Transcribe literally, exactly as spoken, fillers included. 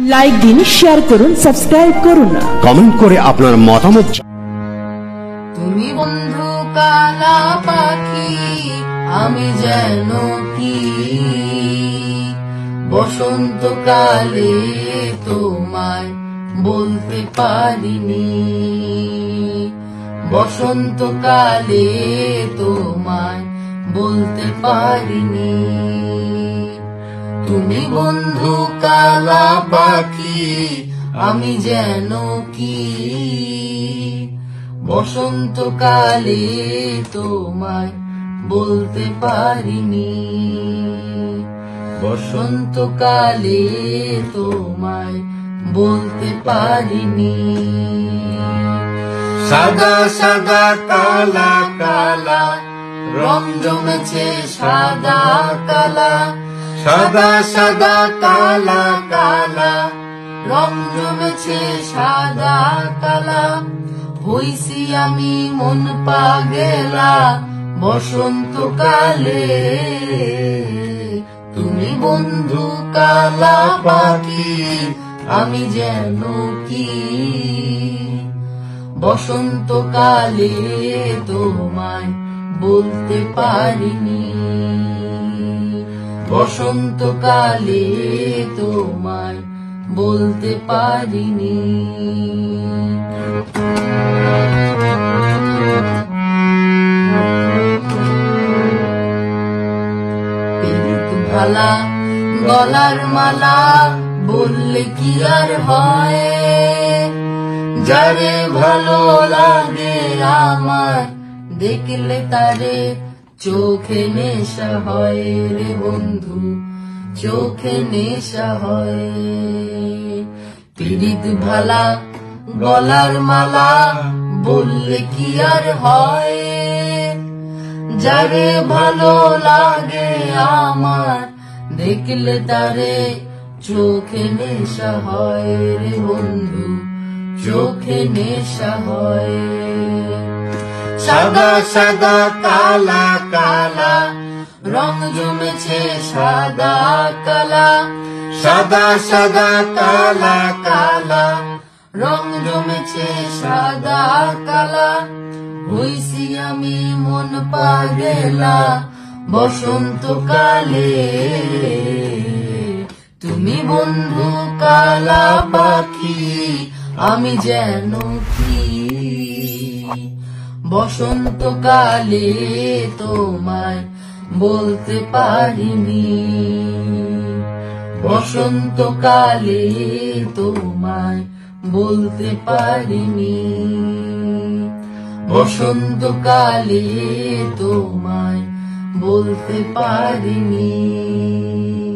Like দিন, share করুন, subscribe করুন, কমেন্ট করে আপনার মতামত। তুমি বন্ধু কালা পাখি, আমি যেন কি বসন্তকালে তোমায় বলতে পারিনি, বসন্তকালে তোমায় বলতে পারিনি। তুমি বন্ধু কালা পাখি, আমি যেন কি বসন্তকালে তোমায় বলতে পারিনি, বসন্তকালে তোমায় বলতে পারিনি। সাদা সাদা কালা কালা রং জমেছে, সাদা কালা সাদা সাদা কালা কালা রং জমেছে, সাদা কালা হইছি আমি মন পাগেলা বসন্তকালে। তুমি বন্ধু কালা পাখি, আমি যেন কি বসন্তকালে তোমায় বলতে পারিনি, বসন্তকালে তোমায় বলতে পারিনি। ভালা গলার মালা বললে কি আর হয়, যারে ভালো লাগে আমার দেখলে তারে চোখে নেশা হয় রে বন্ধু, চোখে নেশা হয়। পীড়িত ভালা গলার মালা বললে কি আর হয়, যারে ভালো লাগে আমার দেখলে তারে চোখে নেশা হয় রে বন্ধু, চোখে নেশা হয়। সাদা সাদা কালা কালা রং জমেছে, সাদা কালা সাদা সাদা কালা কালা রং জমেছে, সাদা কালা হইছি আমি মন পাগেলা বসন্তকালে। তুমি বন্ধু কালা পাখি, আমি যেন কি বসন্তকালে তোমায় বলতে পারিনি, বসন্তকালে তোমায় বলতে পারিনি, বসন্তকালে তোমায় বলতে পারিনি।